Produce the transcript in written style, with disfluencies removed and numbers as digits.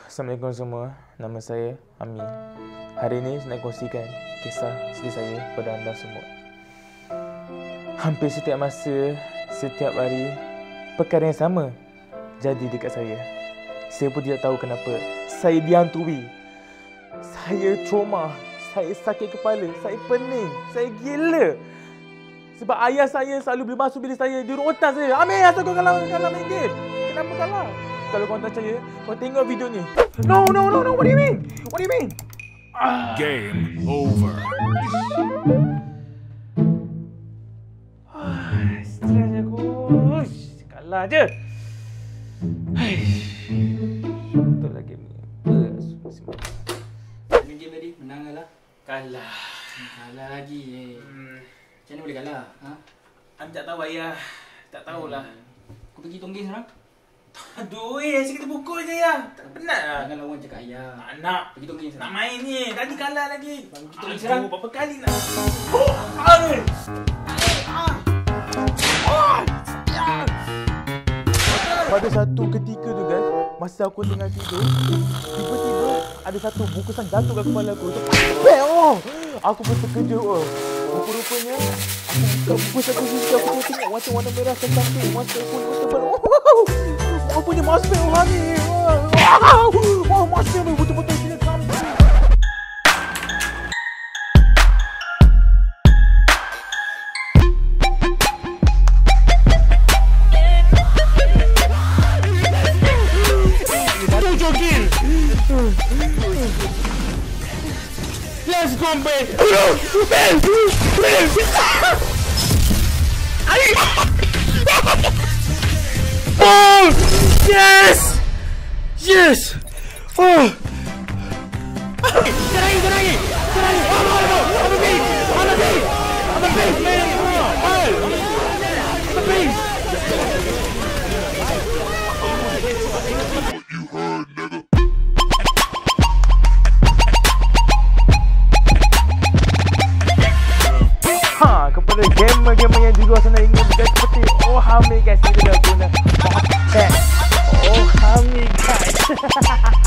Assalamualaikum semua. Nama saya Ami. Hari ini saya nak kongsikan kisah sedih saya kepada anda semua. Hampir setiap masa, setiap hari, perkara yang sama jadi dekat saya. Saya pun tidak tahu kenapa. Saya dihantui. Saya trauma. Saya sakit kepala. Saya pening. Saya gila. Sebab ayah saya selalu boleh masuk bilik saya. Dia rotas saya. Amir, asal kau kalah main game? Kenapa kalah? Kalau kau tak percaya, kau tengok video ni. No. What do you mean? Game over. Stres aku. Kalah je. Betul lah game ni. Main game tadi, menang lah. Kalah. Kalah lagi. Macam mana boleh kalah? Ha? Aku tak tahu ayah. Tak tahulah. Kau pergi tonggeng sekarang? Aduh, saya kata pukul je ya. Tak penat lah. Jangan lawan cakap ayah. Tak nak. Pergi tonggeng Nak sekarang. main ni. Tadi kalah lagi. Kita pergi serang. Berapa kali nak. Pada satu ketika tu guys, masa aku tengah tidur, tiba-tiba ada satu bungkusan jatuh kat kepala aku. Aku pun terkejut. Rupa-rupanya aku buka bungkus aku tengok macam warna merah kecantik, mata kulit tebal. Rupanya marshmallow ni. Marshmallow betul-betul sini kamu. Let's go, man! Oh! Yes! Yes! Oh! Gerai! Kepada gamer-gamer yang di luar sana ingin berjaya seperti Hamid guys, kita dah guna Hamid guys.